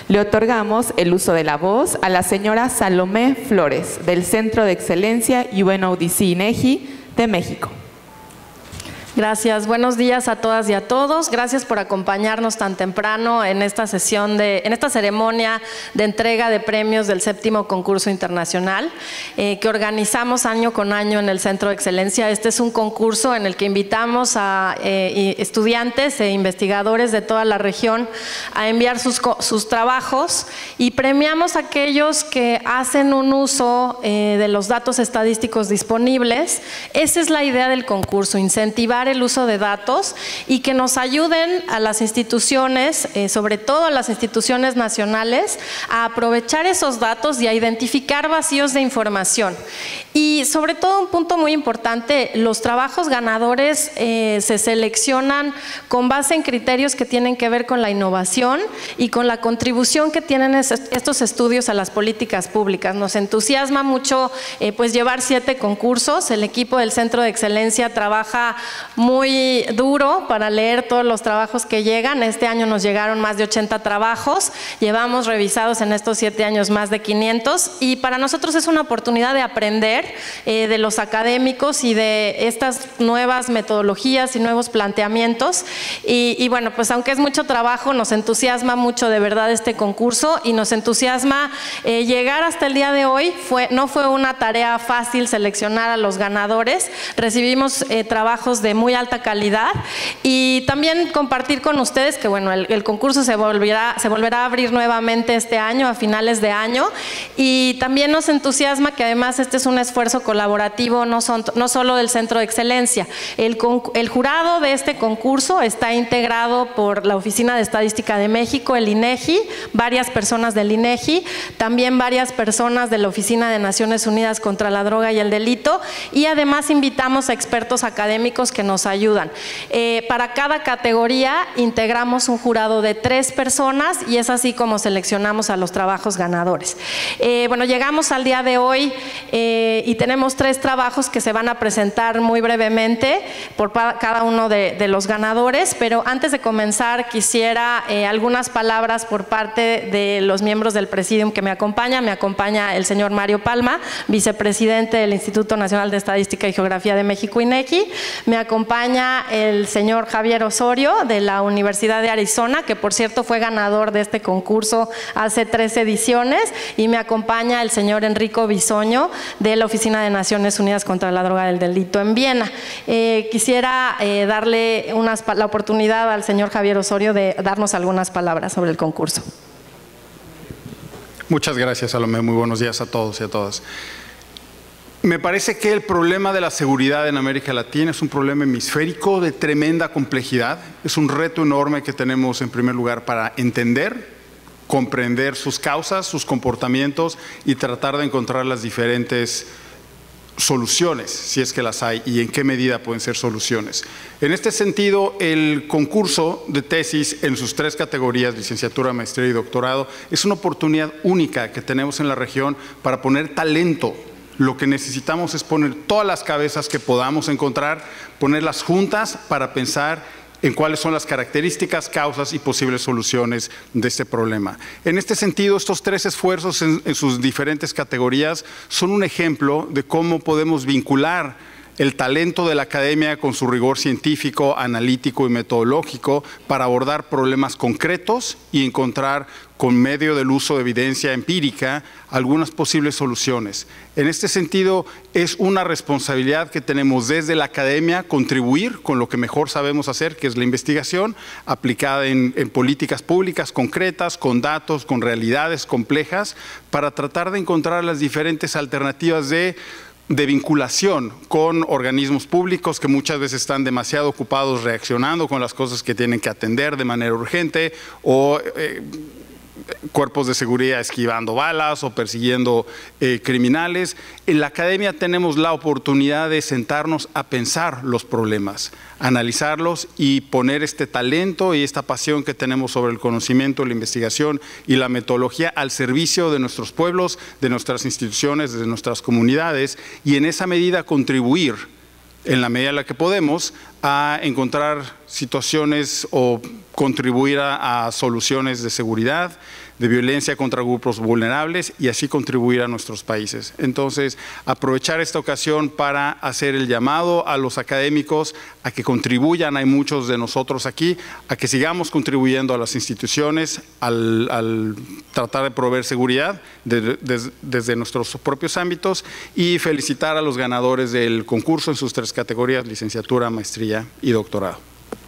Le otorgamos el uso de la voz a la señora Salomé Flores, del Centro de Excelencia UNODC INEGI de México. Gracias. Buenos días a todas y a todos. Gracias por acompañarnos tan temprano en esta ceremonia de entrega de premios del 7º concurso internacional que organizamos año con año en el Centro de Excelencia. Este es un concurso en el que invitamos a estudiantes e investigadores de toda la región a enviar sus trabajos y premiamos a aquellos que hacen un uso de los datos estadísticos disponibles. Esa es la idea del concurso, incentivar el uso de datos y que nos ayuden a las instituciones, sobre todo a las instituciones nacionales, a aprovechar esos datos y a identificar vacíos de información. Y sobre todo un punto muy importante, los trabajos ganadores se seleccionan con base en criterios que tienen que ver con la innovación y con la contribución que tienen estos estudios a las políticas públicas. Nos entusiasma mucho pues llevar 7 concursos. El equipo del Centro de Excelencia trabaja muy duro para leer todos los trabajos que llegan. Este año nos llegaron más de 80 trabajos, llevamos revisados en estos 7 años más de 500 y para nosotros es una oportunidad de aprender de los académicos y de estas nuevas metodologías y nuevos planteamientos y bueno, pues aunque es mucho trabajo, nos entusiasma mucho de verdad este concurso y nos entusiasma llegar hasta el día de hoy. No fue una tarea fácil seleccionar a los ganadores, recibimos trabajos de muy alta calidad y también compartir con ustedes que bueno, el concurso se volverá a abrir nuevamente este año, a finales de año, y también nos entusiasma que además este es un esfuerzo colaborativo no solo del Centro de Excelencia. El jurado de este concurso está integrado por la Oficina de Estadística de México, el INEGI, varias personas del INEGI, también varias personas de la Oficina de Naciones Unidas contra la Droga y el Delito y además invitamos a expertos académicos que nos ayudan. Para cada categoría integramos un jurado de 3 personas y es así como seleccionamos a los trabajos ganadores. Bueno, llegamos al día de hoy y tenemos 3 trabajos que se van a presentar muy brevemente por cada uno de los ganadores, pero antes de comenzar quisiera algunas palabras por parte de los miembros del Presidium que me acompaña. Me acompaña el señor Mario Palma, vicepresidente del Instituto Nacional de Estadística y Geografía de México, INEGI. Me acompaña el señor Javier Osorio de la Universidad de Arizona, que por cierto fue ganador de este concurso hace 3 ediciones, y me acompaña el señor Enrico Bisoño de la Oficina de Naciones Unidas contra la Droga y el Delito en Viena. Quisiera darle la oportunidad al señor Javier Osorio de darnos algunas palabras sobre el concurso. Muchas gracias, Salomé. Muy buenos días a todos y a todas. Me parece que el problema de la seguridad en América Latina es un problema hemisférico de tremenda complejidad. Es un reto enorme que tenemos en primer lugar para entender, comprender sus causas, sus comportamientos y tratar de encontrar las diferentes soluciones, si es que las hay, y en qué medida pueden ser soluciones. En este sentido, el concurso de tesis en sus 3 categorías, licenciatura, maestría y doctorado, es una oportunidad única que tenemos en la región para poner talento. Lo que necesitamos es poner todas las cabezas que podamos encontrar, ponerlas juntas para pensar en cuáles son las características, causas y posibles soluciones de este problema. En este sentido, estos 3 esfuerzos en sus diferentes categorías son un ejemplo de cómo podemos vincular el talento de la academia con su rigor científico, analítico y metodológico para abordar problemas concretos y encontrar, con medio del uso de evidencia empírica, algunas posibles soluciones. En este sentido, es una responsabilidad que tenemos desde la academia contribuir con lo que mejor sabemos hacer, que es la investigación aplicada en políticas públicas concretas, con datos, con realidades complejas, para tratar de encontrar las diferentes alternativas de vinculación con organismos públicos que muchas veces están demasiado ocupados reaccionando con las cosas que tienen que atender de manera urgente o cuerpos de seguridad esquivando balas o persiguiendo criminales. En la academia tenemos la oportunidad de sentarnos a pensar los problemas, analizarlos y poner este talento y esta pasión que tenemos sobre el conocimiento, la investigación y la metodología al servicio de nuestros pueblos, de nuestras instituciones, de nuestras comunidades, y en esa medida contribuir, en la medida en la que podemos, a encontrar situaciones o contribuir a soluciones de seguridad, de violencia contra grupos vulnerables y así contribuir a nuestros países. Entonces, aprovechar esta ocasión para hacer el llamado a los académicos a que contribuyan, hay muchos de nosotros aquí, a que sigamos contribuyendo a las instituciones al tratar de proveer seguridad desde nuestros propios ámbitos, y felicitar a los ganadores del concurso en sus 3 categorías: licenciatura, maestría y doctorado.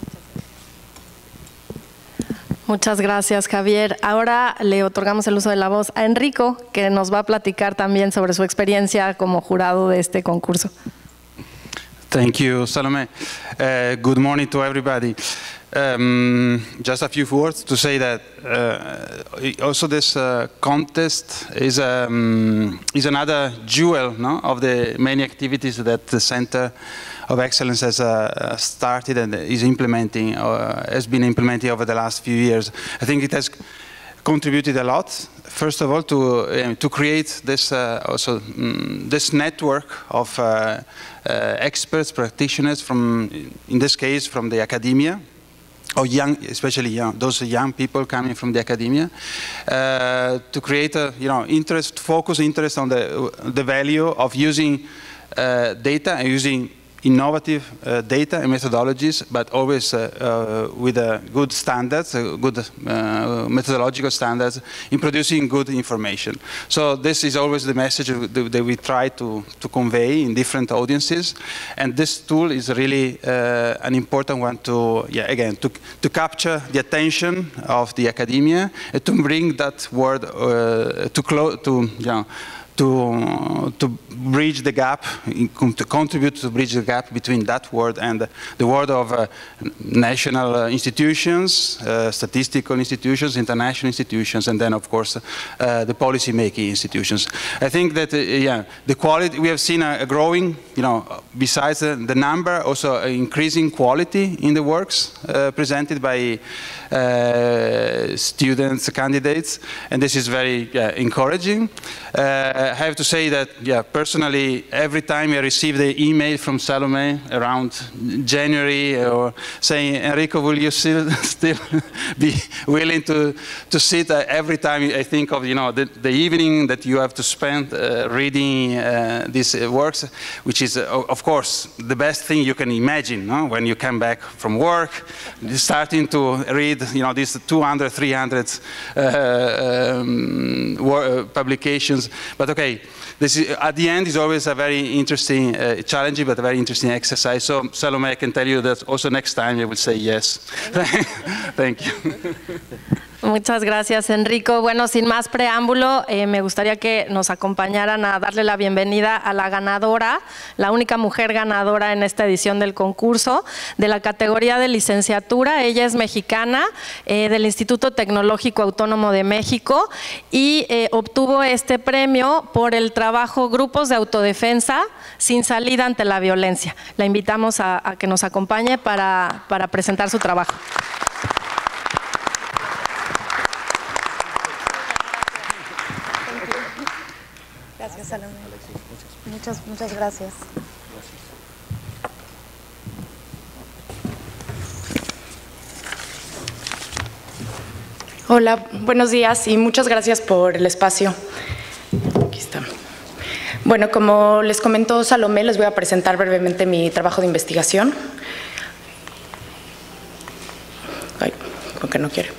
Muchas gracias, Javier. Ahora le otorgamos el uso de la voz a Enrico, que nos va a platicar también sobre su experiencia como jurado de este concurso. Thank you, Salome. Good morning to everybody. Just a few words to say that also this contest is another jewel, no, of the many activities that the Center of Excellence has started and is implementing, has been implementing over the last few years. I think it has contributed a lot. First of all, to create this this network of experts, practitioners from, in this case, from the academia, or young, especially those young people coming from the academia, to create a focus interest on the value of using data and using innovative data and methodologies, but always with good standards, good methodological standards in producing good information. So this is always the message that we try to convey in different audiences, and this tool is really an important one to, again, to capture the attention of the academia and to bring that word to bridge the gap, to contribute to bridge the gap between that world and the world of national institutions, statistical institutions, international institutions, and then, of course, the policy-making institutions. I think that, the quality, we have seen a growing, besides the number, also increasing quality in the works presented by students, candidates, and this is very encouraging. I have to say that, personally, every time I receive the email from Salome around January, or saying, Enrico, will you still be willing to sit? Every time I think of, the evening that you have to spend reading these works, which is, of course, the best thing you can imagine, no? When you come back from work, starting to read, these 200, 300 publications. But okay, this is, at the end, is always a very interesting, challenging, but a very interesting exercise. So, Salome, I can tell you that also next time I will say yes. Thank you. Muchas gracias, Enrico. Bueno, sin más preámbulo, me gustaría que nos acompañaran a darle la bienvenida a la ganadora, la única mujer ganadora en esta edición del concurso, de la categoría de licenciatura. Ella es mexicana, del Instituto Tecnológico Autónomo de México, y obtuvo este premio por el trabajo Grupos de Autodefensa sin salida ante la violencia. La invitamos a que nos acompañe para presentar su trabajo. Gracias, Salome. Muchas gracias. Hola, buenos días y muchas gracias por el espacio. Aquí está. Bueno, como les comentó Salome, les voy a presentar brevemente mi trabajo de investigación. Ay, ¿por qué no quiere?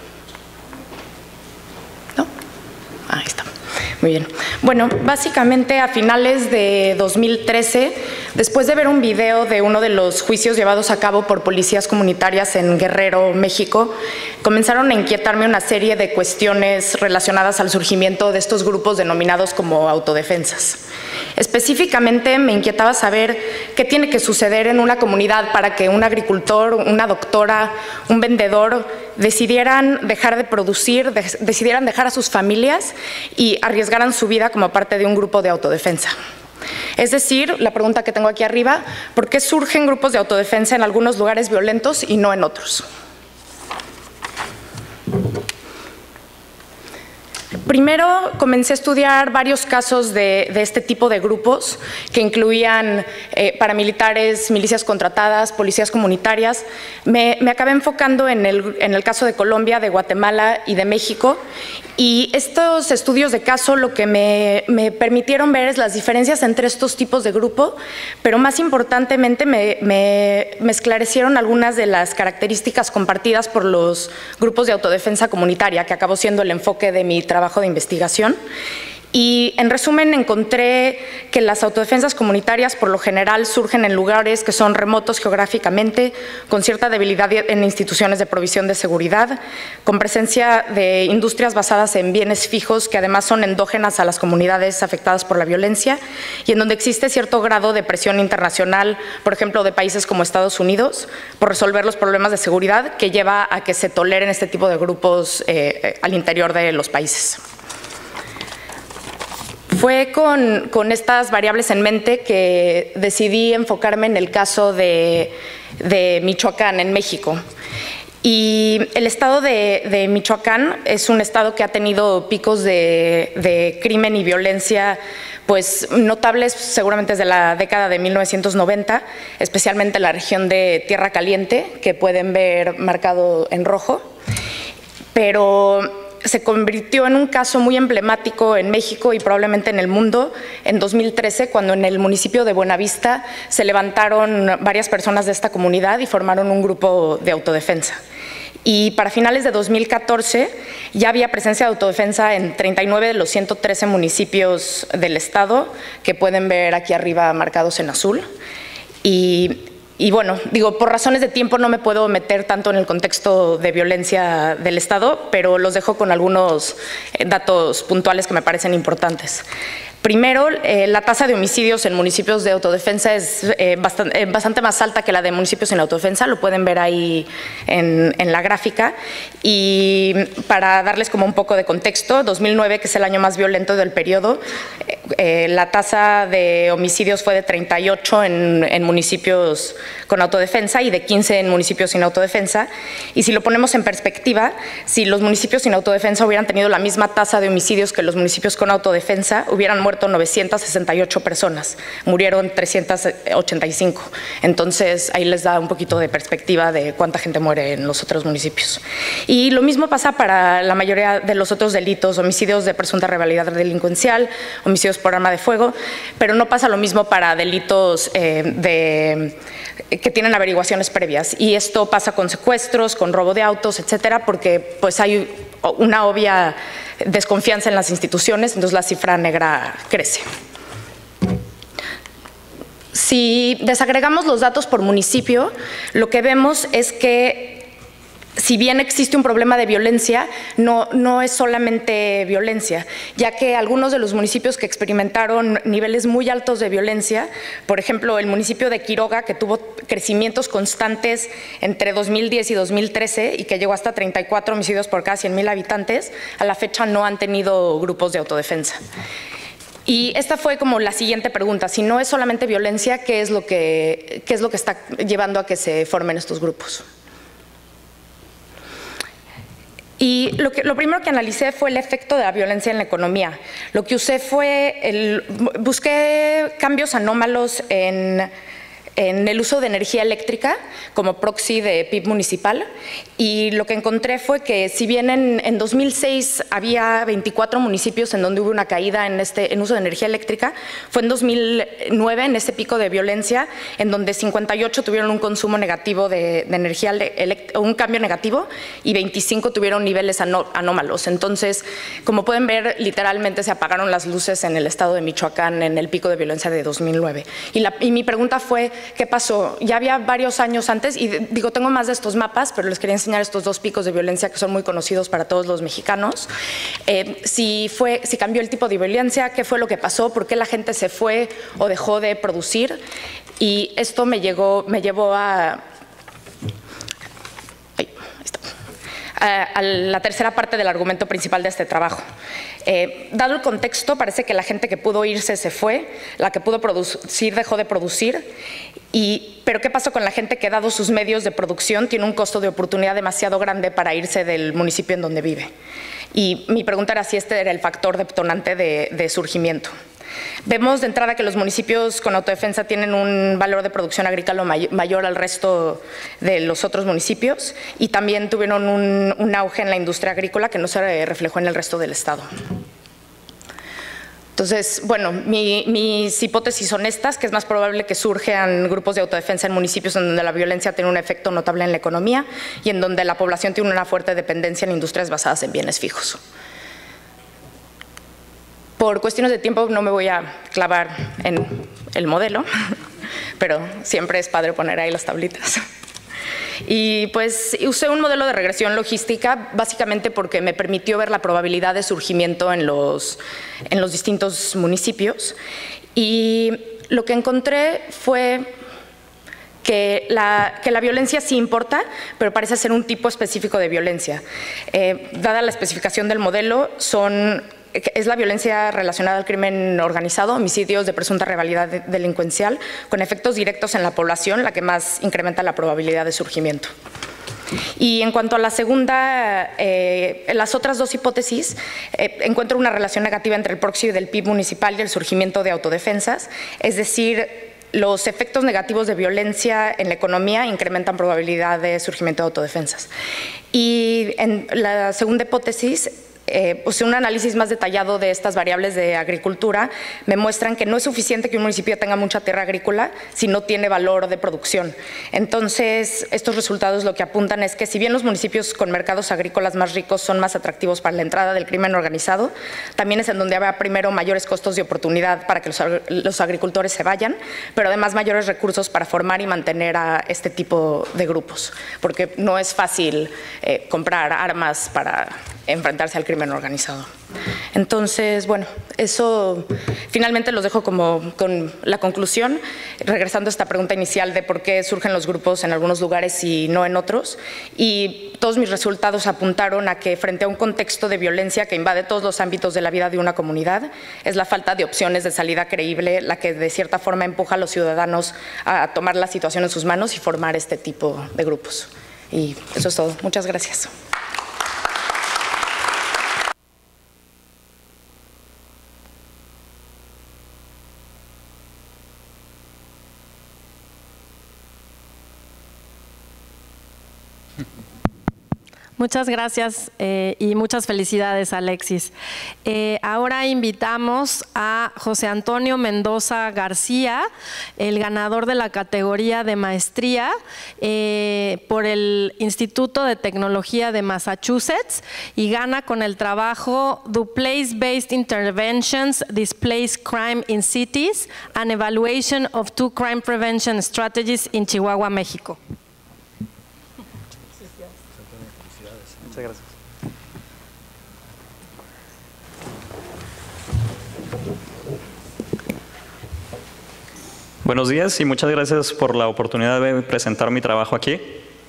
¿No? Ahí está. Muy bien. Bueno, básicamente a finales de 2013, después de ver un video de uno de los juicios llevados a cabo por policías comunitarias en Guerrero, México, comenzaron a inquietarme una serie de cuestiones relacionadas al surgimiento de estos grupos denominados como autodefensas. Específicamente me inquietaba saber qué tiene que suceder en una comunidad para que un agricultor, una doctora, un vendedor decidieran dejar de producir, decidieran dejar a sus familias y arriesgaran su vida como parte de un grupo de autodefensa. Es decir, la pregunta que tengo aquí arriba, ¿por qué surgen grupos de autodefensa en algunos lugares violentos y no en otros? Primero comencé a estudiar varios casos de este tipo de grupos que incluían paramilitares, milicias contratadas, policías comunitarias. Me acabé enfocando en el caso de Colombia, de Guatemala y de México. Y estos estudios de caso lo que me permitieron ver es las diferencias entre estos tipos de grupo, pero más importantemente me esclarecieron algunas de las características compartidas por los grupos de autodefensa comunitaria, que acabó siendo el enfoque de mi trabajo de investigación. Y en resumen encontré que las autodefensas comunitarias por lo general surgen en lugares que son remotos geográficamente, con cierta debilidad en instituciones de provisión de seguridad, con presencia de industrias basadas en bienes fijos que además son endógenas a las comunidades afectadas por la violencia y en donde existe cierto grado de presión internacional, por ejemplo de países como Estados Unidos, por resolver los problemas de seguridad que lleva a que se toleren este tipo de grupos al interior de los países. Fue con estas variables en mente que decidí enfocarme en el caso de Michoacán, en México. Y el estado de Michoacán es un estado que ha tenido picos de crimen y violencia pues notables seguramente desde la década de 1990, especialmente la región de Tierra Caliente, que pueden ver marcado en rojo. Pero se convirtió en un caso muy emblemático en México y probablemente en el mundo en 2013, cuando en el municipio de Buenavista se levantaron varias personas de esta comunidad y formaron un grupo de autodefensa. Y para finales de 2014 ya había presencia de autodefensa en 39 de los 113 municipios del estado, que pueden ver aquí arriba marcados en azul. Y bueno, digo, por razones de tiempo no me puedo meter tanto en el contexto de violencia del Estado, pero los dejo con algunos datos puntuales que me parecen importantes. Primero, la tasa de homicidios en municipios de autodefensa es bastante más alta que la de municipios sin autodefensa, lo pueden ver ahí en la gráfica. Y para darles como un poco de contexto, 2009, que es el año más violento del periodo, la tasa de homicidios fue de 38 en municipios con autodefensa y de 15 en municipios sin autodefensa. Y si lo ponemos en perspectiva, si los municipios sin autodefensa hubieran tenido la misma tasa de homicidios que los municipios con autodefensa, hubieran muerto 968 personas, murieron 385. Entonces ahí les da un poquito de perspectiva de cuánta gente muere en los otros municipios. Y lo mismo pasa para la mayoría de los otros delitos, homicidios de presunta rivalidad delincuencial, homicidios por arma de fuego, pero no pasa lo mismo para delitos que tienen averiguaciones previas. Y esto pasa con secuestros, con robo de autos, etcétera, porque pues hay una obvia desconfianza en las instituciones, entonces la cifra negra crece. Si desagregamos los datos por municipio, lo que vemos es que si bien existe un problema de violencia, no es solamente violencia, ya que algunos de los municipios que experimentaron niveles muy altos de violencia, por ejemplo, el municipio de Quiroga, que tuvo crecimientos constantes entre 2010 y 2013 y que llegó hasta 34 homicidios por cada 100,000 habitantes, a la fecha no han tenido grupos de autodefensa. Y esta fue como la siguiente pregunta: si no es solamente violencia, ¿qué es lo que está llevando a que se formen estos grupos? Y lo primero que analicé fue el efecto de la violencia en la economía. Lo que usé fue, busqué cambios anómalos en el uso de energía eléctrica como proxy de PIB municipal, y lo que encontré fue que si bien en 2006 había 24 municipios en donde hubo una caída en uso de energía eléctrica, fue en 2009, en ese pico de violencia, en donde 58 tuvieron un consumo negativo de energía, un cambio negativo, y 25 tuvieron niveles anómalos. Entonces, como pueden ver, literalmente se apagaron las luces en el estado de Michoacán en el pico de violencia de 2009. Y mi pregunta fue, ¿qué pasó? Ya había varios años antes, y digo, tengo más de estos mapas, pero les quería enseñar estos dos picos de violencia que son muy conocidos para todos los mexicanos. Si cambió el tipo de violencia, qué fue lo que pasó, por qué la gente se fue o dejó de producir. Y esto me llevó a a la tercera parte del argumento principal de este trabajo. Dado el contexto, parece que la gente que pudo irse se fue, la que pudo producir dejó de producir, pero ¿qué pasó con la gente que, dado sus medios de producción, tiene un costo de oportunidad demasiado grande para irse del municipio en donde vive? Y mi pregunta era si este era el factor detonante de surgimiento. Vemos de entrada que los municipios con autodefensa tienen un valor de producción agrícola mayor al resto de los otros municipios y también tuvieron un auge en la industria agrícola que no se reflejó en el resto del estado. Entonces, bueno, mis hipótesis son estas, que es más probable que surjan grupos de autodefensa en municipios en donde la violencia tiene un efecto notable en la economía y en donde la población tiene una fuerte dependencia en industrias basadas en bienes fijos. Por cuestiones de tiempo no me voy a clavar en el modelo, pero siempre es padre poner ahí las tablitas. Y pues usé un modelo de regresión logística básicamente porque me permitió ver la probabilidad de surgimiento en los distintos municipios. Y lo que encontré fue que la violencia sí importa, pero parece ser un tipo específico de violencia. Dada la especificación del modelo, es la violencia relacionada al crimen organizado, homicidios de presunta rivalidad delincuencial, con efectos directos en la población, la que más incrementa la probabilidad de surgimiento. Y en cuanto a la segunda, las otras dos hipótesis, encuentro una relación negativa entre el proxy del PIB municipal y el surgimiento de autodefensas, es decir, los efectos negativos de violencia en la economía incrementan probabilidad de surgimiento de autodefensas. Y en la segunda hipótesis, pues un análisis más detallado de estas variables de agricultura me muestran que no es suficiente que un municipio tenga mucha tierra agrícola si no tiene valor de producción. Entonces, estos resultados lo que apuntan es que si bien los municipios con mercados agrícolas más ricos son más atractivos para la entrada del crimen organizado, también es en donde habrá primero mayores costos de oportunidad para que los agricultores se vayan, pero además mayores recursos para formar y mantener a este tipo de grupos, porque no es fácil comprar armas para enfrentarse al crimen organizado. Entonces, bueno, eso finalmente los dejo como con la conclusión, regresando a esta pregunta inicial de por qué surgen los grupos en algunos lugares y no en otros. Y todos mis resultados apuntaron a que frente a un contexto de violencia que invade todos los ámbitos de la vida de una comunidad, es la falta de opciones de salida creíble la que de cierta forma empuja a los ciudadanos a tomar la situación en sus manos y formar este tipo de grupos. Y eso es todo. Muchas gracias. Muchas gracias y muchas felicidades, Alexis. Ahora invitamos a José Antonio Mendoza García, el ganador de la categoría de maestría por el Instituto de Tecnología de Massachusetts y gana con el trabajo Do Place-Based Interventions Displace Crime in Cities, an Evaluation of Two Crime Prevention Strategies in Chihuahua, México. Muchas gracias. Buenos días y muchas gracias por la oportunidad de presentar mi trabajo aquí.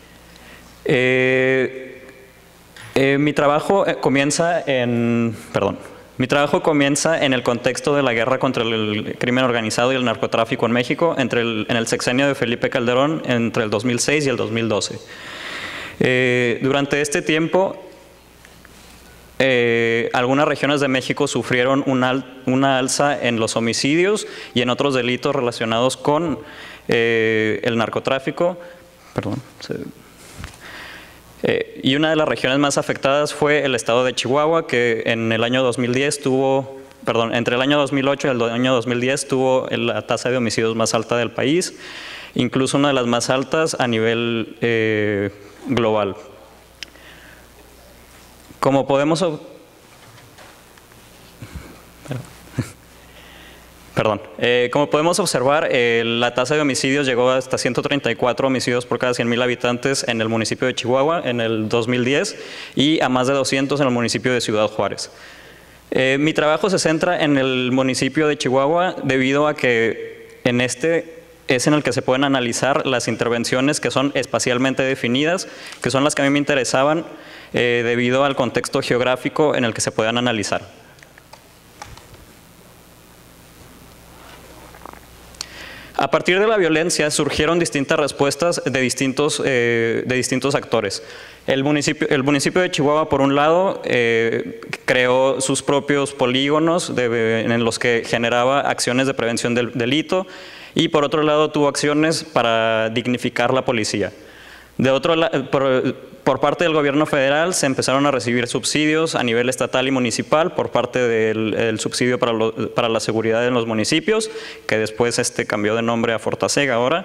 Mi trabajo comienza en el contexto de la guerra contra el crimen organizado y el narcotráfico en México en el sexenio de Felipe Calderón entre el 2006 y el 2012. Durante este tiempo, algunas regiones de México sufrieron una alza en los homicidios y en otros delitos relacionados con el narcotráfico. Y una de las regiones más afectadas fue el estado de Chihuahua, que en el año 2010 entre el año 2008 y el año 2010 tuvo la tasa de homicidios más alta del país, incluso una de las más altas a nivel global. Como podemos observar, la tasa de homicidios llegó hasta 134 homicidios por cada 100,000 habitantes en el municipio de Chihuahua en el 2010 y a más de 200 en el municipio de Ciudad Juárez. Mi trabajo se centra en el municipio de Chihuahua debido a que en este es en el que se pueden analizar las intervenciones que son espacialmente definidas, que son las que a mí me interesaban debido al contexto geográfico en el que se puedan analizar. A partir de la violencia surgieron distintas respuestas de distintos actores. El municipio de Chihuahua, por un lado, creó sus propios polígonos en los que generaba acciones de prevención del delito, y por otro lado tuvo acciones para dignificar la policía. De otro lado, por parte del gobierno federal se empezaron a recibir subsidios a nivel estatal y municipal por parte del subsidio para la seguridad en los municipios, que después cambió de nombre a Fortaseg ahora.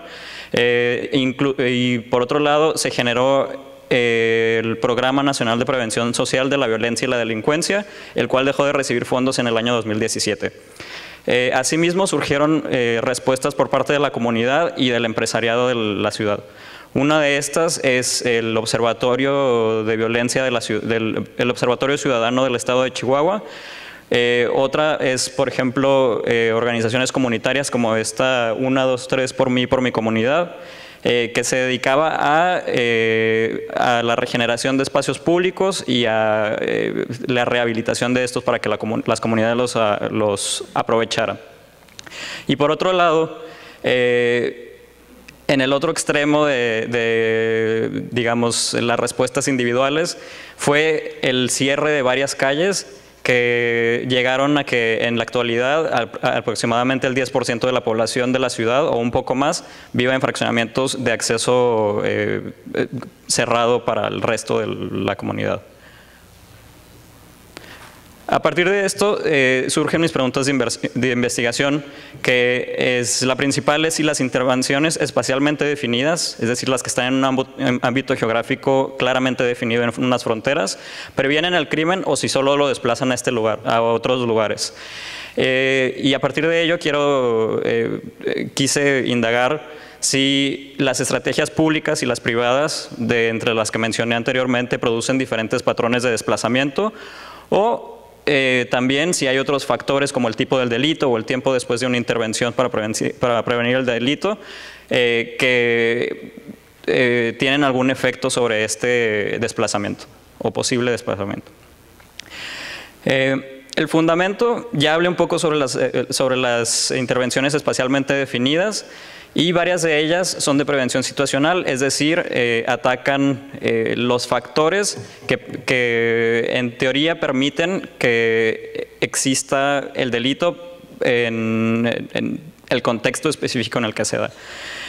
Y por otro lado se generó el Programa Nacional de Prevención Social de la Violencia y la Delincuencia, el cual dejó de recibir fondos en el año 2017. Asimismo surgieron respuestas por parte de la comunidad y del empresariado de la ciudad. Una de estas es el Observatorio de Violencia el Observatorio Ciudadano del Estado de Chihuahua. Otra es, por ejemplo, organizaciones comunitarias como esta 1, 2, 3 por mí, por mi comunidad, que se dedicaba a la regeneración de espacios públicos y a la rehabilitación de estos para que las comunidades los aprovecharan. Y por otro lado, en el otro extremo digamos, las respuestas individuales fue el cierre de varias calles que llegaron a que en la actualidad aproximadamente el 10% de la población de la ciudad o un poco más viva en fraccionamientos de acceso cerrado para el resto de la comunidad. A partir de esto surgen mis preguntas de investigación, que la principal es si las intervenciones espacialmente definidas, es decir, las que están en un ámbito geográfico claramente definido en unas fronteras, previenen el crimen o si solo lo desplazan a otros lugares. Y a partir de ello quise indagar si las estrategias públicas y las privadas, entre las que mencioné anteriormente, producen diferentes patrones de desplazamiento, o también si hay otros factores como el tipo del delito o el tiempo después de una intervención para prevenir el delito que tienen algún efecto sobre este desplazamiento o posible desplazamiento. El fundamento, ya hablé un poco sobre las intervenciones espacialmente definidas, y varias de ellas son de prevención situacional, es decir, atacan los factores que en teoría permiten que exista el delito en el contexto específico en el que se da.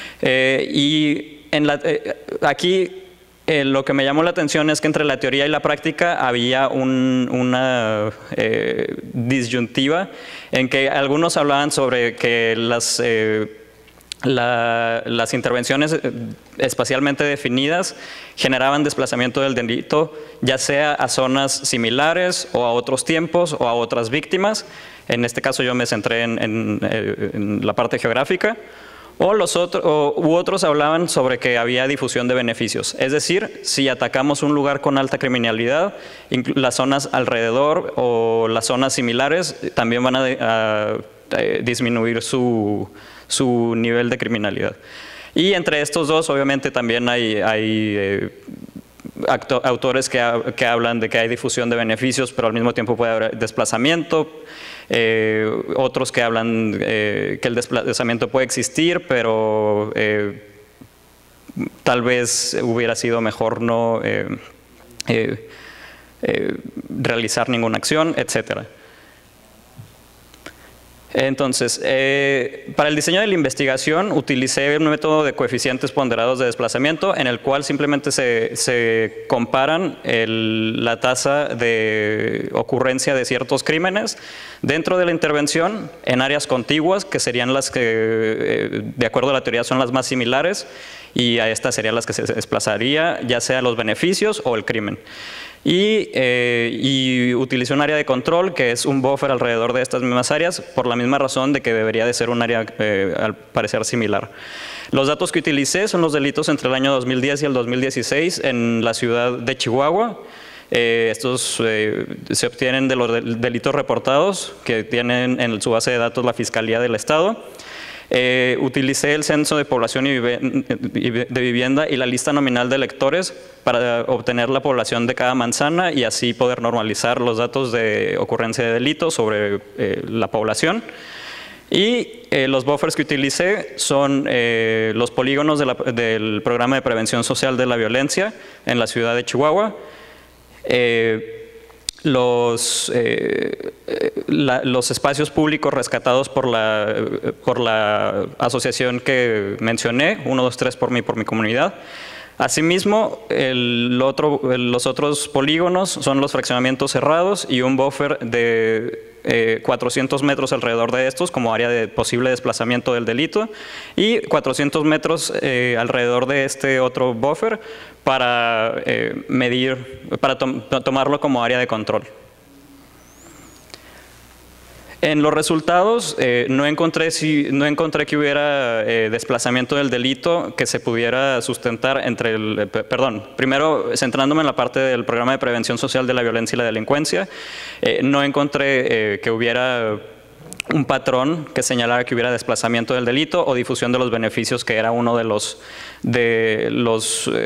Aquí lo que me llamó la atención es que entre la teoría y la práctica había una disyuntiva en que algunos hablaban sobre que las intervenciones espacialmente definidas generaban desplazamiento del delito, ya sea a zonas similares o a otros tiempos o a otras víctimas. En este caso yo me centré en la parte geográfica. U otros hablaban sobre que había difusión de beneficios. Es decir, si atacamos un lugar con alta criminalidad, las zonas alrededor o las zonas similares también van a disminuir su nivel de criminalidad. Y entre estos dos, obviamente, también hay autores que hablan de que hay difusión de beneficios, pero al mismo tiempo puede haber desplazamiento. Otros que hablan que el desplazamiento puede existir, pero tal vez hubiera sido mejor no realizar ninguna acción, etcétera. Entonces, para el diseño de la investigación utilicé un método de coeficientes ponderados de desplazamiento en el cual simplemente se comparan la tasa de ocurrencia de ciertos crímenes dentro de la intervención en áreas contiguas, que serían las que, de acuerdo a la teoría, son las más similares, y a estas serían las que se desplazaría, ya sea los beneficios o el crimen. Y utilicé un área de control que es un buffer alrededor de estas mismas áreas por la misma razón de que debería de ser un área al parecer similar. Los datos que utilicé son los delitos entre el año 2010 y el 2016 en la ciudad de Chihuahua. Estos se obtienen de los delitos reportados que tienen en su base de datos la Fiscalía del Estado. Utilicé el censo de población y de vivienda y la lista nominal de electores para obtener la población de cada manzana y así poder normalizar los datos de ocurrencia de delitos sobre la población. Y los buffers que utilicé son los polígonos del Programa de Prevención Social de la Violencia en la ciudad de Chihuahua, los espacios públicos rescatados por la asociación que mencioné, 1, 2, 3 por mi comunidad. Asimismo, los otros polígonos son los fraccionamientos cerrados y un buffer de 400 metros alrededor de estos como área de posible desplazamiento del delito y 400 metros alrededor de este otro buffer para tomarlo como área de control. En los resultados no encontré que hubiera desplazamiento del delito que se pudiera sustentar entre primero centrándome en la parte del Programa de Prevención Social de la Violencia y la Delincuencia, no encontré que hubiera un patrón que señalara que hubiera desplazamiento del delito o difusión de los beneficios, que era uno de los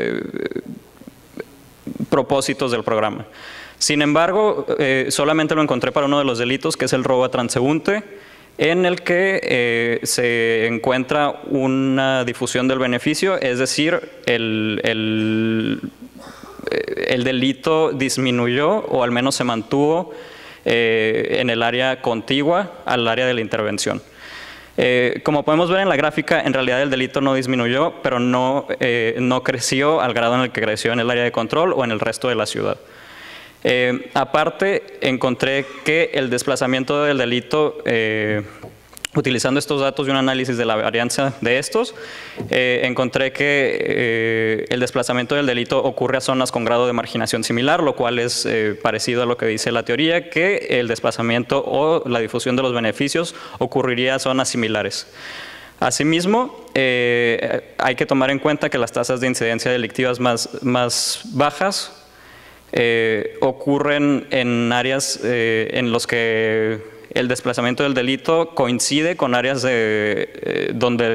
propósitos del programa. Sin embargo, solamente lo encontré para uno de los delitos, que es el robo a transeúnte, en el que se encuentra una difusión del beneficio, es decir, el delito disminuyó o al menos se mantuvo en el área contigua al área de la intervención. Como podemos ver en la gráfica, en realidad el delito no disminuyó, pero no creció al grado en el que creció en el área de control o en el resto de la ciudad. Aparte, encontré que el desplazamiento del delito, utilizando estos datos y un análisis de la varianza de estos, encontré que el desplazamiento del delito ocurre a zonas con grado de marginación similar, lo cual es parecido a lo que dice la teoría, que el desplazamiento o la difusión de los beneficios ocurriría a zonas similares. Asimismo, hay que tomar en cuenta que las tasas de incidencia delictivas más bajas ocurren en áreas en los que el desplazamiento del delito coincide con áreas donde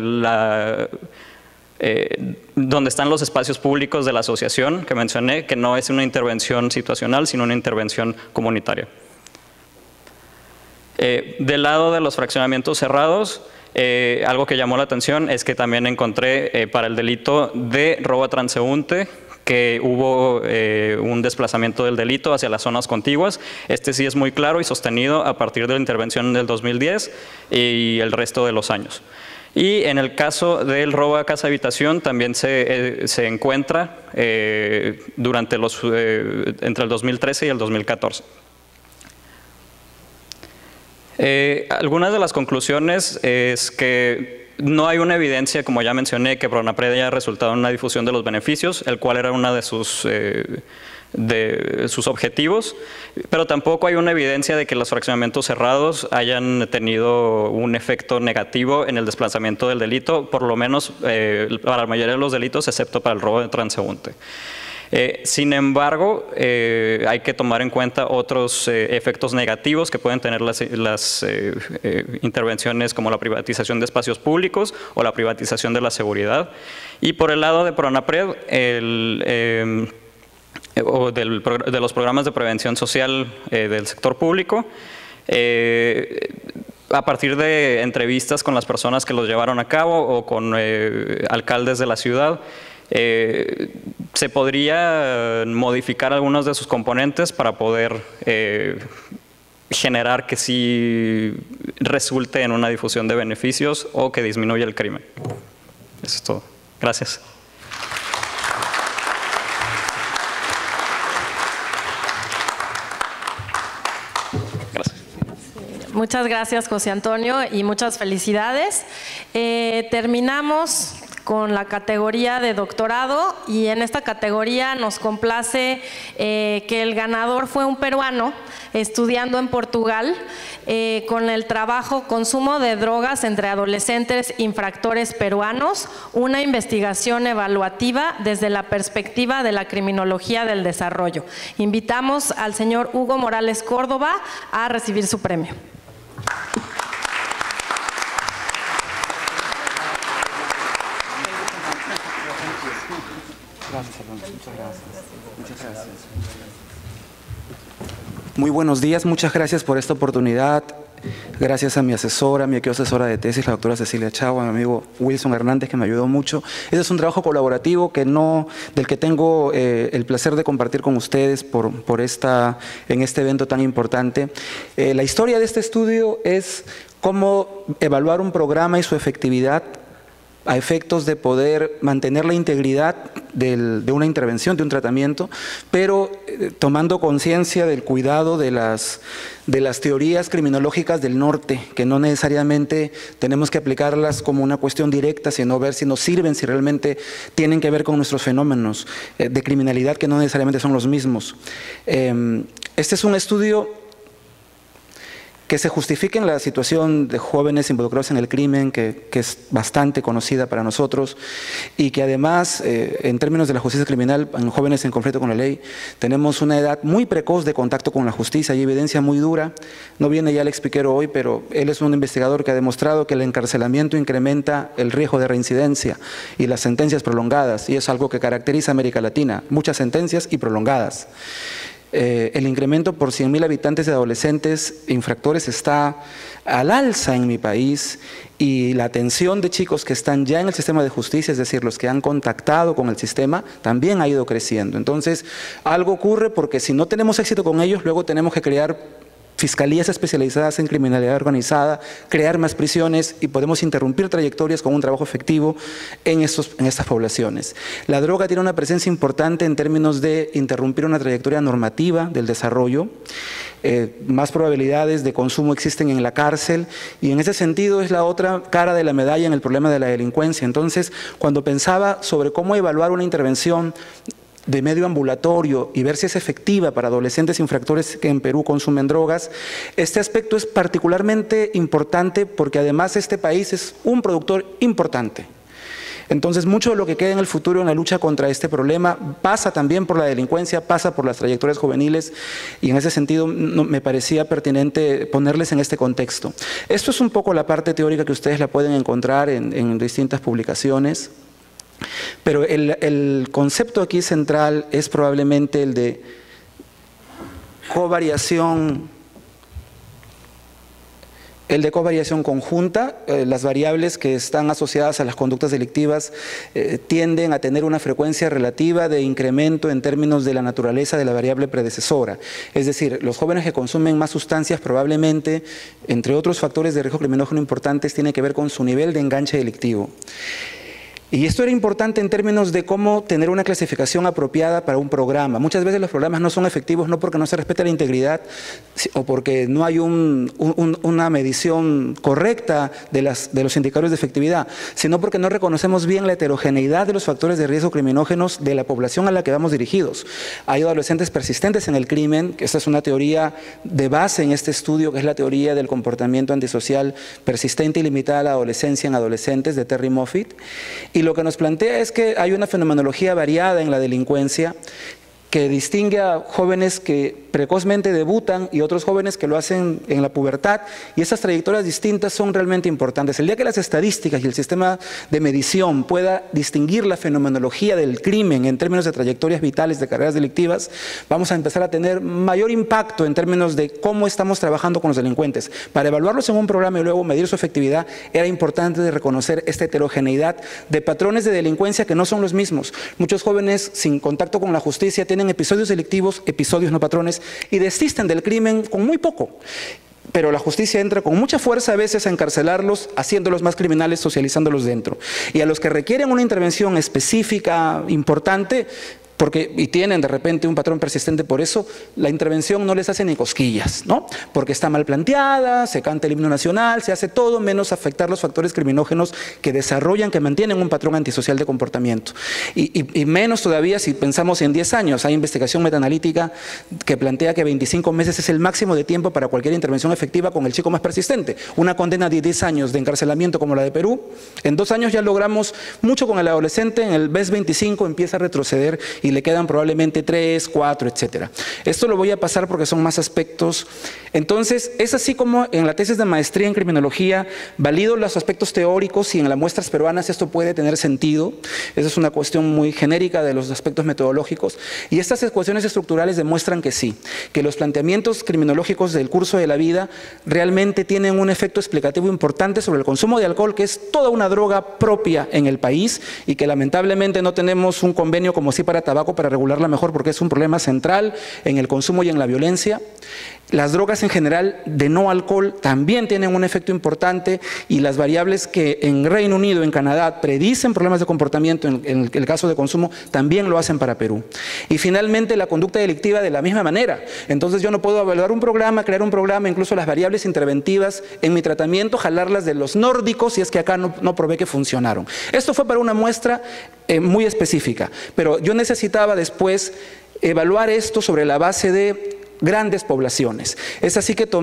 están los espacios públicos de la asociación que mencioné, que no es una intervención situacional, sino una intervención comunitaria. Del lado de los fraccionamientos cerrados, algo que llamó la atención es que también encontré para el delito de robo a transeúnte que hubo un desplazamiento del delito hacia las zonas contiguas. Este sí es muy claro y sostenido a partir de la intervención del 2010 y el resto de los años. Y en el caso del robo a casa-habitación también se encuentra entre el 2013 y el 2014. Algunas de las conclusiones es que no hay una evidencia, como ya mencioné, que Pronapred haya resultado en una difusión de los beneficios, el cual era uno de sus objetivos, pero tampoco hay una evidencia de que los fraccionamientos cerrados hayan tenido un efecto negativo en el desplazamiento del delito, por lo menos para la mayoría de los delitos, excepto para el robo de transeúnte. Sin embargo, hay que tomar en cuenta otros efectos negativos que pueden tener las intervenciones, como la privatización de espacios públicos o la privatización de la seguridad. Y por el lado de Pronapred, de los programas de prevención social del sector público, a partir de entrevistas con las personas que los llevaron a cabo o con alcaldes de la ciudad, se podría modificar algunos de sus componentes para poder generar que sí resulte en una difusión de beneficios o que disminuya el crimen. Eso es todo. Gracias. Muchas gracias, José Antonio, y muchas felicidades. Terminamos con la categoría de doctorado y en esta categoría nos complace que el ganador fue un peruano estudiando en Portugal con el trabajo Consumo de drogas entre adolescentes infractores peruanos, una investigación evaluativa desde la perspectiva de la criminología del desarrollo. Invitamos al señor Hugo Morales Córdoba a recibir su premio. Gracias, Salomé. Muchas gracias. Muchas gracias. Muy buenos días, muchas gracias por esta oportunidad. Gracias a mi asesora, mi equipo asesora de tesis, la doctora Cecilia Chau, a mi amigo Wilson Hernández, que me ayudó mucho. Este es un trabajo colaborativo del que tengo el placer de compartir con ustedes en este evento tan importante. La historia de este estudio es cómo evaluar un programa y su efectividad a efectos de poder mantener la integridad de una intervención, de un tratamiento, pero tomando conciencia del cuidado de las teorías criminológicas del norte, que no necesariamente tenemos que aplicarlas como una cuestión directa, sino ver si nos sirven, si realmente tienen que ver con nuestros fenómenos de criminalidad, que no necesariamente son los mismos. Este es un estudio que se justifique en la situación de jóvenes involucrados en el crimen, que es bastante conocida para nosotros, y que además, en términos de la justicia criminal, en jóvenes en conflicto con la ley, tenemos una edad muy precoz de contacto con la justicia, hay evidencia muy dura. No viene ya el expiquero hoy, pero él es un investigador que ha demostrado que el encarcelamiento incrementa el riesgo de reincidencia y las sentencias prolongadas, y es algo que caracteriza a América Latina, muchas sentencias y prolongadas. El incremento por 100.000 habitantes de adolescentes infractores está al alza en mi país, y la atención de chicos que están ya en el sistema de justicia, es decir, los que han contactado con el sistema, también ha ido creciendo. Entonces, algo ocurre, porque si no tenemos éxito con ellos, luego tenemos que crear fiscalías especializadas en criminalidad organizada, crear más prisiones, y podemos interrumpir trayectorias con un trabajo efectivo en estas poblaciones. La droga tiene una presencia importante en términos de interrumpir una trayectoria normativa del desarrollo. Más probabilidades de consumo existen en la cárcel, y en ese sentido es la otra cara de la medalla en el problema de la delincuencia. Entonces, cuando pensaba sobre cómo evaluar una intervención de medio ambulatorio y ver si es efectiva para adolescentes infractores que en Perú consumen drogas, este aspecto es particularmente importante porque además este país es un productor importante. Entonces, mucho de lo que queda en el futuro en la lucha contra este problema pasa también por la delincuencia, pasa por las trayectorias juveniles, y en ese sentido me parecía pertinente ponerles en este contexto. Esto es un poco la parte teórica que ustedes la pueden encontrar en distintas publicaciones. Pero el concepto aquí central es probablemente el de covariación conjunta. Las variables que están asociadas a las conductas delictivas tienden a tener una frecuencia relativa de incremento en términos de la naturaleza de la variable predecesora. Es decir, los jóvenes que consumen más sustancias probablemente, entre otros factores de riesgo criminógeno importantes, tienen que ver con su nivel de enganche delictivo. Y esto era importante en términos de cómo tener una clasificación apropiada para un programa. Muchas veces los programas no son efectivos no porque no se respete la integridad o porque no hay una medición correcta de los indicadores de efectividad, sino porque no reconocemos bien la heterogeneidad de los factores de riesgo criminógenos de la población a la que vamos dirigidos. Hay adolescentes persistentes en el crimen, que esta es una teoría de base en este estudio, que es la teoría del comportamiento antisocial persistente y limitada a la adolescencia en adolescentes, de Terry Moffitt. Y lo que nos plantea es que hay una fenomenología variada en la delincuencia que distingue a jóvenes que precozmente debutan y otros jóvenes que lo hacen en la pubertad, y esas trayectorias distintas son realmente importantes. El día que las estadísticas y el sistema de medición pueda distinguir la fenomenología del crimen en términos de trayectorias vitales de carreras delictivas, vamos a empezar a tener mayor impacto en términos de cómo estamos trabajando con los delincuentes. Para evaluarlos en un programa y luego medir su efectividad, era importante reconocer esta heterogeneidad de patrones de delincuencia que no son los mismos. Muchos jóvenes sin contacto con la justicia tienen episodios delictivos, episodios no patrones, y desisten del crimen con muy poco. Pero la justicia entra con mucha fuerza a veces a encarcelarlos, haciéndolos más criminales, socializándolos dentro. Y a los que requieren una intervención específica, importante, y tienen de repente un patrón persistente por eso, la intervención no les hace ni cosquillas, ¿no? Porque está mal planteada, se canta el himno nacional, se hace todo menos afectar los factores criminógenos que desarrollan, que mantienen un patrón antisocial de comportamiento. Y menos todavía si pensamos en 10 años. Hay investigación metaanalítica que plantea que 25 meses es el máximo de tiempo para cualquier intervención efectiva con el chico más persistente. Una condena de 10 años de encarcelamiento como la de Perú, en 2 años ya logramos mucho con el adolescente, en el mes 25 empieza a retroceder y le quedan probablemente 3, 4, etc. Esto lo voy a pasar porque son más aspectos. Entonces, es así como en la tesis de maestría en criminología valido los aspectos teóricos y en las muestras peruanas esto puede tener sentido. Esa es una cuestión muy genérica de los aspectos metodológicos. Y estas ecuaciones estructurales demuestran que sí, que los planteamientos criminológicos del curso de la vida realmente tienen un efecto explicativo importante sobre el consumo de alcohol, que es toda una droga propia en el país y que lamentablemente no tenemos un convenio como sí para tabaco para regularla mejor porque es un problema central en el consumo y en la violencia. Las drogas en general de no alcohol también tienen un efecto importante y las variables que en Reino Unido, en Canadá, predicen problemas de comportamiento en el caso de consumo, también lo hacen para Perú. Y finalmente la conducta delictiva de la misma manera. Entonces yo no puedo evaluar un programa, crear un programa, incluso las variables interventivas en mi tratamiento, jalarlas de los nórdicos si es que acá no probé que funcionaron. Esto fue para una muestra muy específica, pero yo necesitaba después evaluar esto sobre la base de grandes poblaciones. Es así que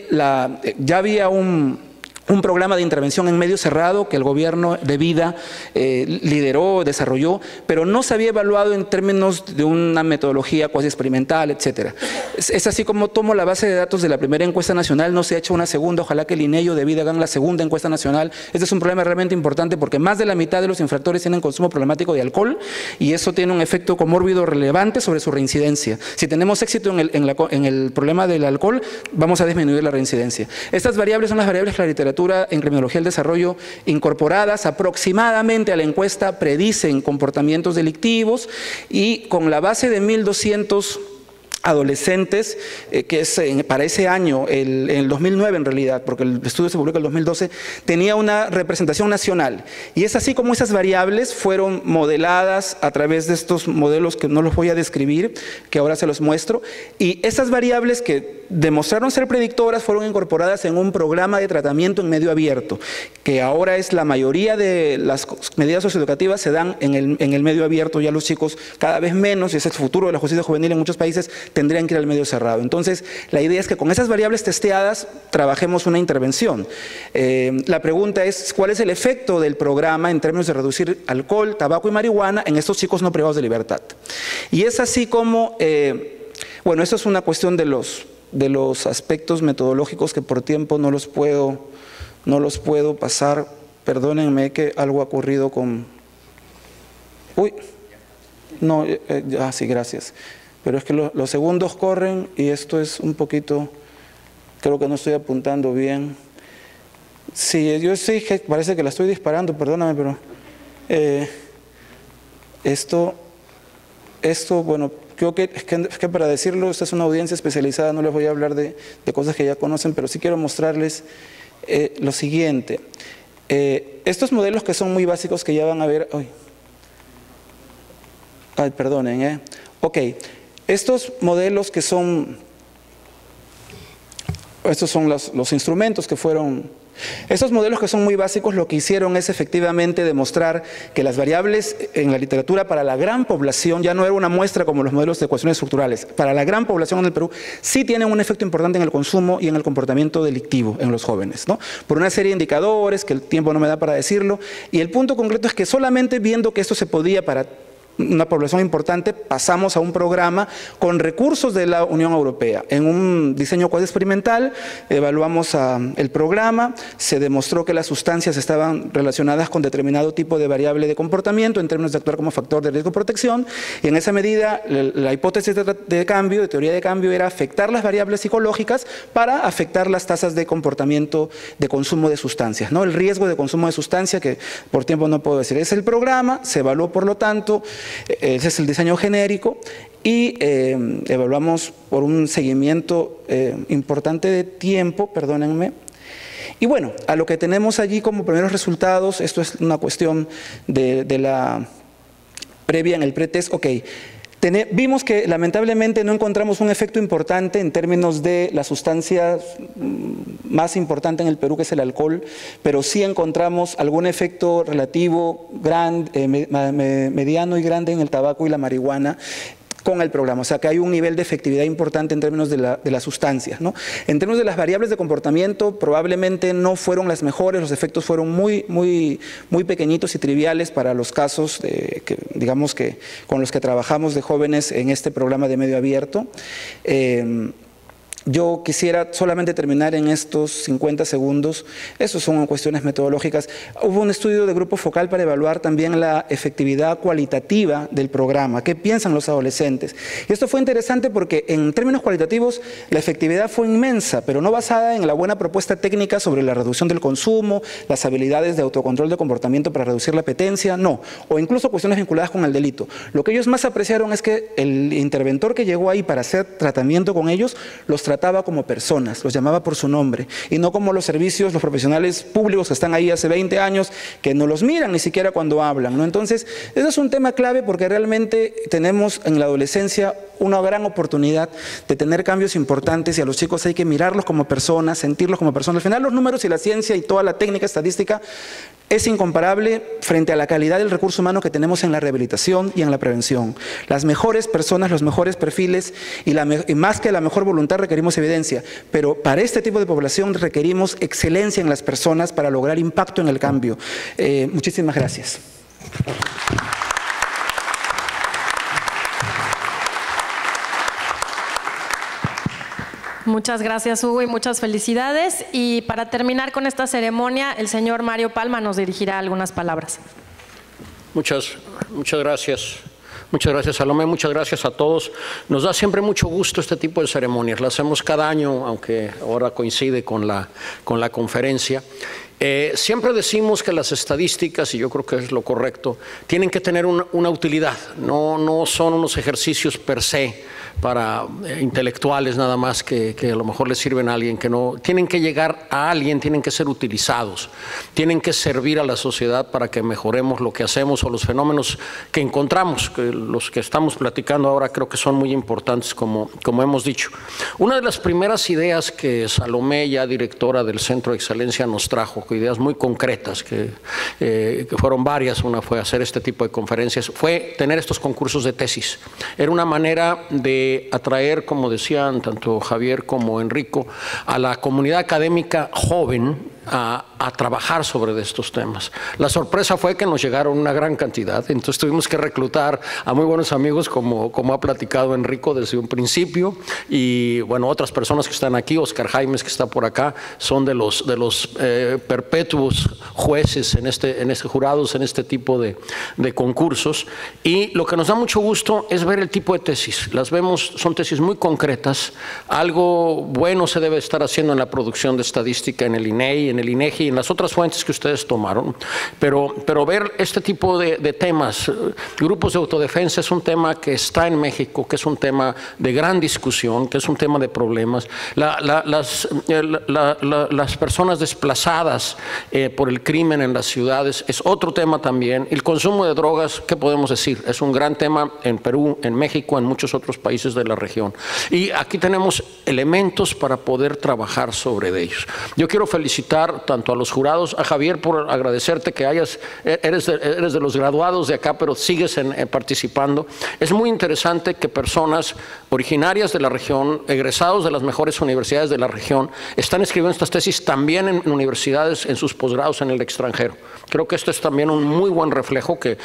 ya había un programa de intervención en medio cerrado que el gobierno de Vida lideró, desarrolló, pero no se había evaluado en términos de una metodología cuasi experimental, etc. Es así como tomo la base de datos de la primera encuesta nacional, no se ha hecho una segunda, ojalá que el INEO de Vida hagan la segunda encuesta nacional. Este es un problema realmente importante porque más de la mitad de los infractores tienen consumo problemático de alcohol y eso tiene un efecto comórbido relevante sobre su reincidencia. Si tenemos éxito en el problema del alcohol, vamos a disminuir la reincidencia. Estas variables son las variables que la literatura en criminología del desarrollo incorporadas aproximadamente a la encuesta predicen comportamientos delictivos y con la base de 1.200 adolescentes, que es para ese año, en el 2009 en realidad, porque el estudio se publicó en el 2012, tenía una representación nacional. Y es así como esas variables fueron modeladas a través de estos modelos que no los voy a describir, que ahora se los muestro. Y esas variables que demostraron ser predictoras fueron incorporadas en un programa de tratamiento en medio abierto, que ahora es la mayoría de las medidas socioeducativas se dan en el medio abierto. Ya los chicos cada vez menos, y es el futuro de la justicia juvenil en muchos países, tendrían que ir al medio cerrado. Entonces, la idea es que con esas variables testeadas trabajemos una intervención. La pregunta es, ¿cuál es el efecto del programa en términos de reducir alcohol, tabaco y marihuana en estos chicos no privados de libertad? Y es así como, bueno, esto es una cuestión de los aspectos metodológicos que por tiempo no los puedo pasar. Perdónenme que algo ha ocurrido con... Uy, no, sí, gracias. Pero es que los segundos corren y esto es un poquito, creo que no estoy apuntando bien. Sí, yo sí, que parece que la estoy disparando, perdóname, pero esto, bueno, creo que es que para decirlo, esta es una audiencia especializada, no les voy a hablar de cosas que ya conocen, pero sí quiero mostrarles lo siguiente. Estos modelos que son muy básicos que ya van a ver... Ay, perdonen, Ok. Estos modelos que son, estos son los instrumentos que fueron, estos modelos que son muy básicos lo que hicieron es efectivamente demostrar que las variables en la literatura para la gran población, ya no era una muestra como los modelos de ecuaciones estructurales, para la gran población en el Perú sí tienen un efecto importante en el consumo y en el comportamiento delictivo en los jóvenes, ¿no? Por una serie de indicadores que el tiempo no me da para decirlo, y el punto concreto es que solamente viendo que esto se podía para una población importante, pasamos a un programa con recursos de la Unión Europea. En un diseño cuasi experimental, evaluamos el programa, se demostró que las sustancias estaban relacionadas con determinado tipo de variable de comportamiento en términos de actuar como factor de riesgo de protección, y en esa medida la hipótesis de cambio, de teoría de cambio, era afectar las variables psicológicas para afectar las tasas de comportamiento de consumo de sustancias, ¿no? El riesgo de consumo de sustancia, que por tiempo no puedo decir, es el programa, se evaluó por lo tanto. Ese es el diseño genérico y evaluamos por un seguimiento importante de tiempo, perdónenme. Y bueno, a lo que tenemos allí como primeros resultados, esto es una cuestión de la previa en el pretest, ok. Vimos que lamentablemente no encontramos un efecto importante en términos de la sustancia más importante en el Perú, que es el alcohol, pero sí encontramos algún efecto relativo, mediano y grande en el tabaco y la marihuana, con el programa. O sea, que hay un nivel de efectividad importante en términos de las sustancias, ¿no? En términos de las variables de comportamiento, probablemente no fueron las mejores, los efectos fueron muy pequeñitos y triviales para los casos, digamos que con los que trabajamos de jóvenes en este programa de medio abierto. Yo quisiera solamente terminar en estos 50 segundos. Esas son cuestiones metodológicas. Hubo un estudio de grupo focal para evaluar también la efectividad cualitativa del programa. ¿Qué piensan los adolescentes? Y esto fue interesante porque en términos cualitativos la efectividad fue inmensa, pero no basada en la buena propuesta técnica sobre la reducción del consumo, las habilidades de autocontrol de comportamiento para reducir la apetencia, no. O incluso cuestiones vinculadas con el delito. Lo que ellos más apreciaron es que el interventor que llegó ahí para hacer tratamiento con ellos los trataba como personas, los llamaba por su nombre y no como los servicios, los profesionales públicos que están ahí hace 20 años que no los miran ni siquiera cuando hablan, ¿no? Entonces, eso es un tema clave porque realmente tenemos en la adolescencia una gran oportunidad de tener cambios importantes y a los chicos hay que mirarlos como personas, sentirlos como personas. Al final los números y la ciencia y toda la técnica estadística es incomparable frente a la calidad del recurso humano que tenemos en la rehabilitación y en la prevención. Las mejores personas, los mejores perfiles y más que la mejor voluntad requerimos evidencia, pero para este tipo de población requerimos excelencia en las personas para lograr impacto en el cambio. Muchísimas gracias. Muchas gracias, Hugo, y muchas felicidades. Y para terminar con esta ceremonia, el señor Mario Palma nos dirigirá algunas palabras. Muchas gracias. Muchas gracias, Salomé. Muchas gracias a todos. Nos da siempre mucho gusto este tipo de ceremonias. Las hacemos cada año, aunque ahora coincide con la conferencia. Siempre decimos que las estadísticas, y yo creo que es lo correcto, tienen que tener una utilidad. No son unos ejercicios per se para intelectuales nada más que a lo mejor les sirven a alguien, que no tienen que llegar a alguien, tienen que ser utilizados, tienen que servir a la sociedad para que mejoremos lo que hacemos o los fenómenos que encontramos, que los que estamos platicando ahora creo que son muy importantes como hemos dicho. Una de las primeras ideas que Salomé, ya directora del Centro de Excelencia, nos trajo, ideas muy concretas, que fueron varias, una fue hacer este tipo de conferencias, fue tener estos concursos de tesis. Era una manera de atraer, como decían tanto Javier como Enrico, a la comunidad académica joven a trabajar sobre estos temas. La sorpresa fue que nos llegaron una gran cantidad, entonces tuvimos que reclutar a muy buenos amigos como ha platicado Enrico desde un principio, y bueno, otras personas que están aquí, Oscar Jaimes que está por acá, son de los perpetuos jueces en jurados en este tipo de concursos, y lo que nos da mucho gusto es ver el tipo de tesis. Las vemos, son tesis muy concretas, algo bueno se debe estar haciendo en la producción de estadística en el INEI, en el INEGI y en las otras fuentes que ustedes tomaron, pero ver este tipo de temas, grupos de autodefensa es un tema que está en México, que es un tema de gran discusión, que es un tema de problemas. Las personas desplazadas por el crimen en las ciudades es otro tema también. El consumo de drogas, ¿qué podemos decir? Es un gran tema en Perú, en México, en muchos otros países de la región. Y aquí tenemos elementos para poder trabajar sobre ellos. Yo quiero felicitar tanto a los jurados, a Javier por agradecerte que eres de los graduados de acá, pero sigues participando. Es muy interesante que personas originarias de la región, egresados de las mejores universidades de la región, están escribiendo estas tesis también en universidades, en sus posgrados en el extranjero. Creo que esto es también un muy buen reflejo que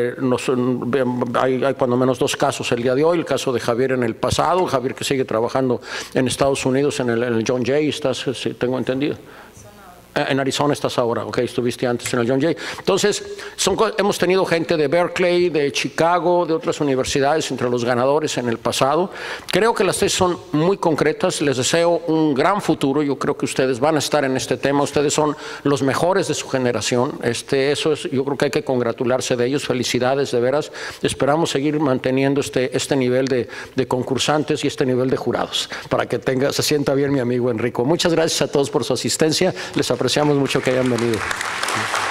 hay cuando menos dos casos el día de hoy, el caso de Javier en el pasado, Javier que sigue trabajando en Estados Unidos en el John Jay, estás, si tengo entendido. En Arizona estás ahora, ok, estuviste antes en el John Jay. Entonces, hemos tenido gente de Berkeley, de Chicago, de otras universidades entre los ganadores en el pasado. Creo que las tesis son muy concretas, les deseo un gran futuro, yo creo que ustedes van a estar en este tema, ustedes son los mejores de su generación, yo creo que hay que congratularse de ellos, felicidades de veras, esperamos seguir manteniendo este nivel de concursantes y este nivel de jurados, para que se sienta bien mi amigo Enrico. Muchas gracias a todos por su asistencia, les apreciamos mucho que hayan venido.